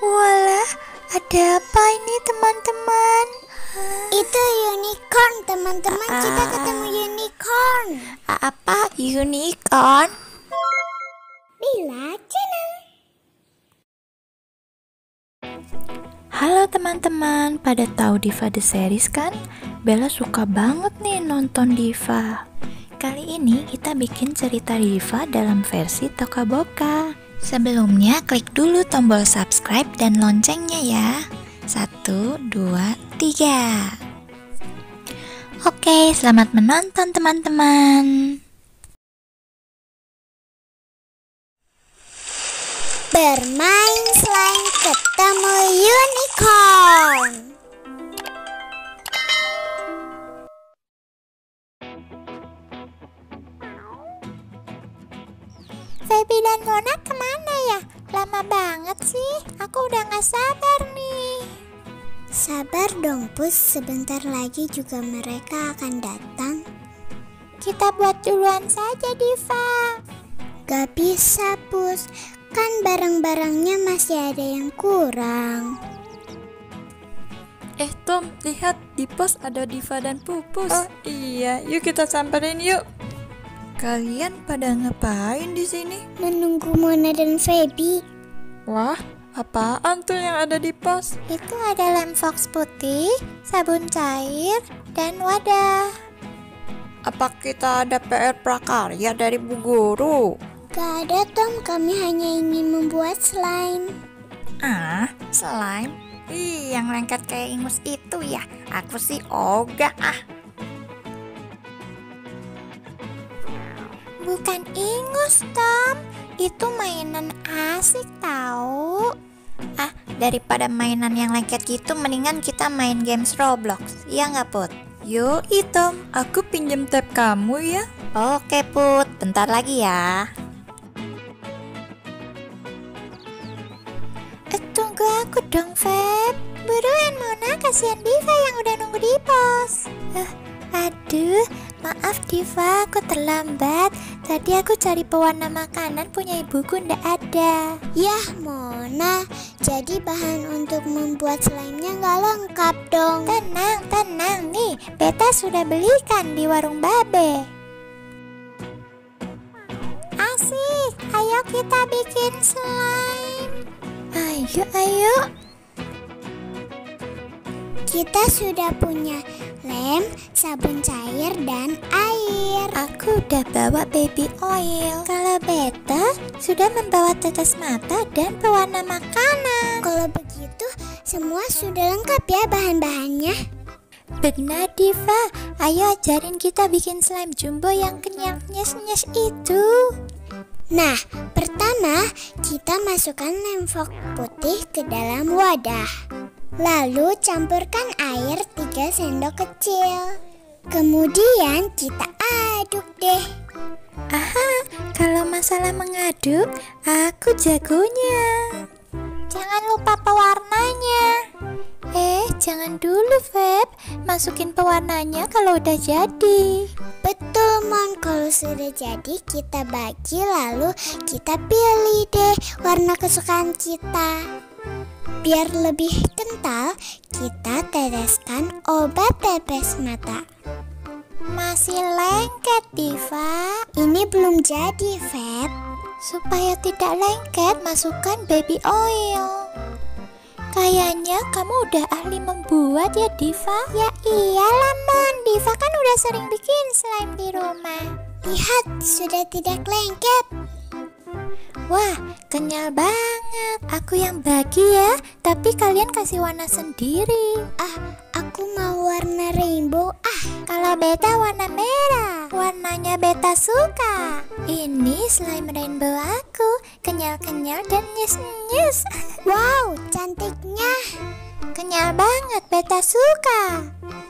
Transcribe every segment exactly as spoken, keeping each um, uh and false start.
Walah, ada apa ini teman-teman? Itu unicorn, teman-teman. Ah. Kita ketemu unicorn. Apa unicorn? Bila channel. Halo teman-teman, pada tahu Diva The Series kan? Bella suka banget nih nonton Diva. Kali ini kita bikin cerita Diva dalam versi Toka Boka. Sebelumnya klik dulu tombol subscribe dan loncengnya ya. Satu, dua, tiga. Oke, selamat menonton teman-teman. Bermain slime ketemu unicorn. Feby dan Mona kemana ya? Lama banget sih, aku udah gak sabar nih. Sabar dong Pus, sebentar lagi juga mereka akan datang. Kita buat duluan saja Diva. Gak bisa Pus, kan barang-barangnya masih ada yang kurang. Eh Tom, lihat di pos ada Diva dan Pupus. Oh. Iya, yuk kita samperin yuk. Kalian pada ngapain di sini? Menunggu Mona dan Feby. Wah, apaan tuh yang ada di pos? Itu ada lem fox putih, sabun cair, dan wadah. Apa kita ada P R prakarya dari Bu Guru? Gak ada Tom, kami hanya ingin membuat slime. Ah, slime? Ih, yang lengket kayak ingus itu ya. Aku sih ogah ah. Bukan ingus, Tom. Itu mainan asik tahu. Ah, daripada mainan yang lengket gitu, mendingan kita main games Roblox. Iya nggak, Put? Yuk, Tom, aku pinjem tab kamu ya. Oke, Put. Bentar lagi ya. Eh, tunggu aku dong, Feb. Buruan, Mona. Kasihan Diva yang udah nunggu di pos. Eh, aduh, maaf Diva, aku terlambat. Tadi aku cari pewarna makanan punya ibuku ndak ada. Yah Mona, jadi bahan untuk membuat slime-nya nggak lengkap dong. Tenang, tenang nih. Beta sudah belikan di warung Babe. Asik, ayo kita bikin slime. Ayo, ayo. Kita sudah punya lem, sabun cair, dan air. Aku udah bawa baby oil. Kalau Beta sudah membawa tetes mata dan pewarna makanan. Kalau begitu, semua sudah lengkap ya bahan-bahannya. Benar Diva, ayo ajarin kita bikin slime jumbo yang kenyang nyes-nyes itu. Nah, pertama kita masukkan lem fox putih ke dalam wadah. Lalu campurkan air tiga sendok kecil. Kemudian kita aduk deh. Aha, kalau masalah mengaduk, aku jagonya. Jangan lupa pewarnanya. Eh, jangan dulu, Feb. Masukin pewarnanya kalau udah jadi. Betul, Mon. Kalau sudah jadi, kita bagi lalu kita pilih deh warna kesukaan kita. Biar lebih kental, kita teteskan obat pepes mata. Masih lengket, Diva. Ini belum jadi, Feb. Supaya tidak lengket, masukkan baby oil. Kayaknya kamu udah ahli membuat ya, Diva. Ya iyalah, Mon. Diva kan udah sering bikin slime di rumah. Lihat, sudah tidak lengket. Wah, kenyal banget. Aku yang bagi ya, tapi kalian kasih warna sendiri. Ah, aku mau warna rainbow. Ah, Kalau Beta warna merah. Warnanya Beta suka. Ini slime rainbow aku, kenyal-kenyal dan nyes-nyes. wow, cantiknya. Kenyal banget, Beta suka.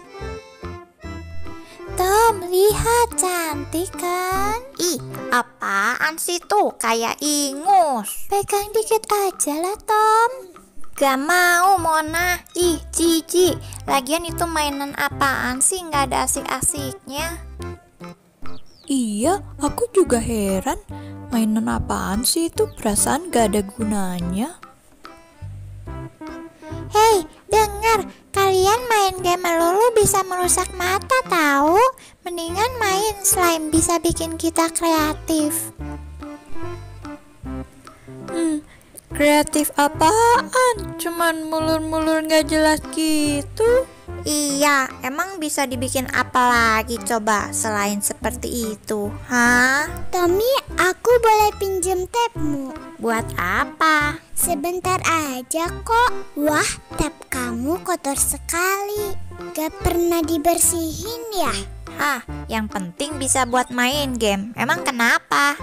Tom, lihat, cantik kan? Ih, apaan sih tuh? Kayak ingus. Pegang dikit aja lah, Tom. Gak mau, Mona. Ih, jijik. Lagian itu mainan apaan sih? Gak ada asik-asiknya. Iya, aku juga heran. Mainan apaan sih itu? Perasaan gak ada gunanya. Hei, dengar, kalian main game melulu bisa merusak mata tahu. Mendingan main slime, bisa bikin kita kreatif. Hmm, kreatif apaan? Cuman mulur-mulur gak jelas gitu. Iya, emang bisa dibikin apa lagi coba selain seperti itu? Hah? Tommy, aku boleh pinjem tapmu? Buat apa? Sebentar aja kok. Wah, tap kamu kotor sekali. Gak pernah dibersihin ya? Hah, yang penting bisa buat main game. Emang kenapa?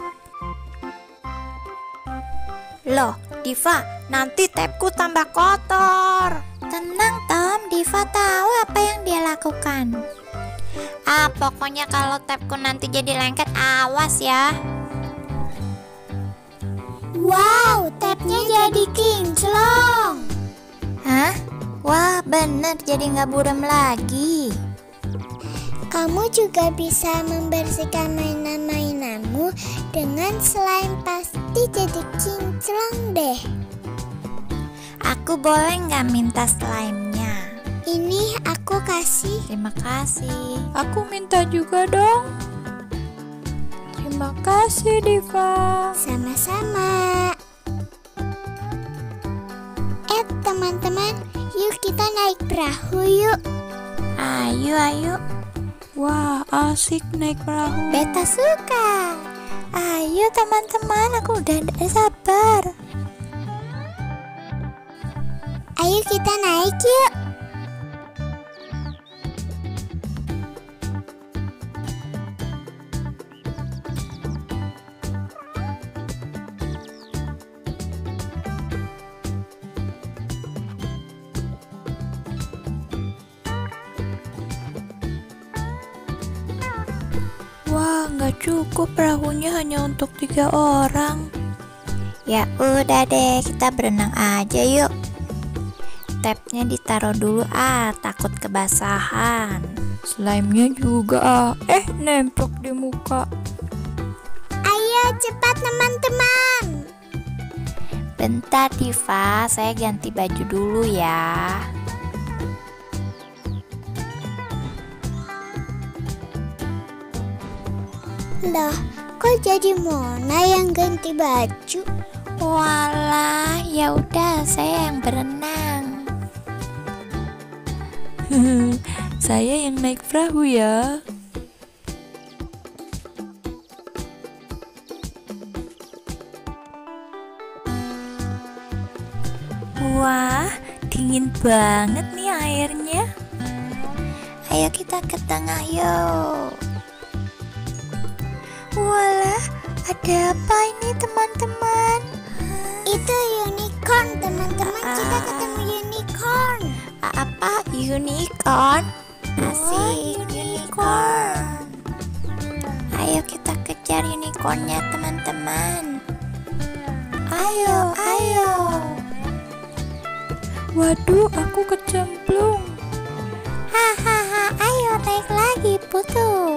Loh, Diva, nanti tapku tambah kotor. Tenang Tom, Diva tahu apa yang dia lakukan. Ah, pokoknya kalau tapku nanti jadi lengket, awas ya. Wow, tapnya jadi kinclong. Hah? Wah, bener jadi nggak buram lagi. Kamu juga bisa membersihkan mainan-mainanmu dengan slime, pasti jadi kinclong deh. Aku boleh nggak minta slime-nya? Ini aku kasih. Terima kasih. Aku minta juga dong. Terima kasih Diva. Sama-sama. Eh teman-teman, yuk kita naik perahu yuk. Ayo, ayo. Wah, asik naik perahu. Beta suka. Ayo teman-teman, aku udah tidak sabar. Ayo kita naik yuk. Wah, nggak cukup perahunya hanya untuk tiga orang. Ya udah deh, kita berenang aja yuk. Tapnya ditaruh dulu ah, takut kebasahan. Slime-nya juga ah, eh nemplok di muka. Ayo cepat teman-teman. Bentar Diva, saya ganti baju dulu ya. Loh, kok jadi Mona yang ganti baju? Walah, ya udah saya yang berenang. Saya yang naik perahu ya. Wah, dingin banget nih airnya. Ayo kita ke tengah yuk. Walah, ada apa ini teman-teman? Itu unicorn teman-teman, kita ketemu unicorn. Apa unicorn? Asik, unicorn. Ayo kita kejar unicornnya teman-teman. Ayo, ayo. Waduh, aku kecemplung. Hahaha, ayo naik lagi Putu.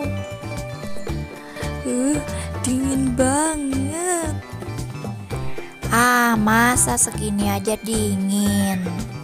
Uh, dingin banget. Ah, masa segini aja dingin.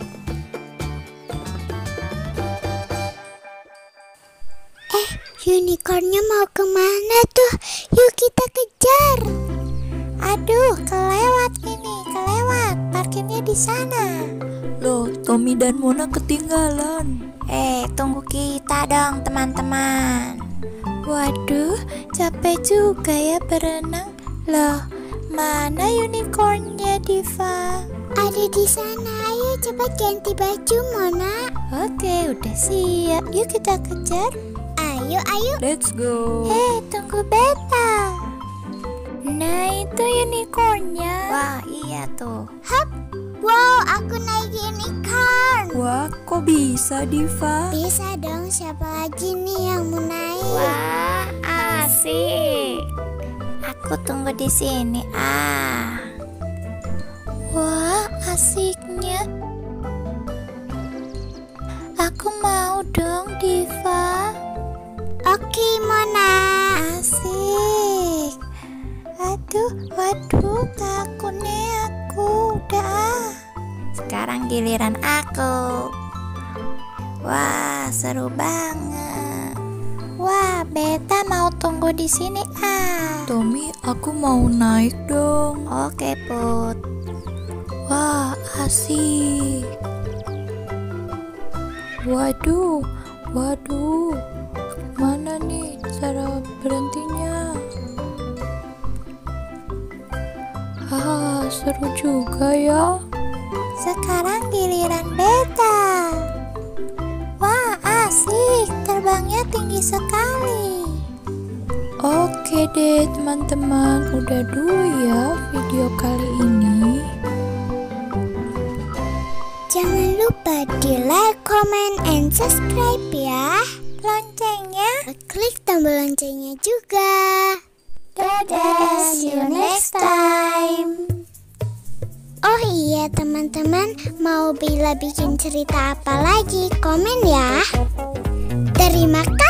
Eh, unicornnya mau kemana tuh? Yuk kita kejar. Aduh, kelewat ini, kelewat. Parkirnya di sana. Loh, Tommy dan Mona ketinggalan. Eh, tunggu kita dong, teman-teman. Waduh, capek juga ya berenang. Loh, mana unicornnya Diva? Ada di sana. Ayo cepat ganti baju Mona. Oke, udah siap. Yuk kita kejar. Ayo, ayo. Let's go. Hei, tunggu Beta. Nah, itu unicornnya. Wah, iya tuh. Hap. Wow, aku naik unicorn. Wah, kok bisa Diva? Bisa dong, siapa lagi nih yang mau naik? Wah, asik. Aku tunggu di sini. Ah. Wah, asiknya. Aku mau dong, Diva. Oke, Mona. Asik. Aduh, waduh, takut nih aku. Udah. sekarang giliran aku. Wah, seru banget. Wah, Beta mau tunggu di sini ah. Tommy, aku mau naik dong. Oke, Put. Wah, asik. Waduh, waduh. Mana nih cara berhentinya? Ah, seru juga ya. Sekarang giliran Beta. Wah, asik. Terbangnya tinggi sekali. Oke deh teman-teman, udah dulu ya video kali ini. Jangan lupa di like, comment, and subscribe ya. Loncengnya. Klik tombol loncengnya juga. Dadah, see you next time. Oh iya teman-teman, mau Bila bikin cerita apa lagi? Komen ya. Terima kasih.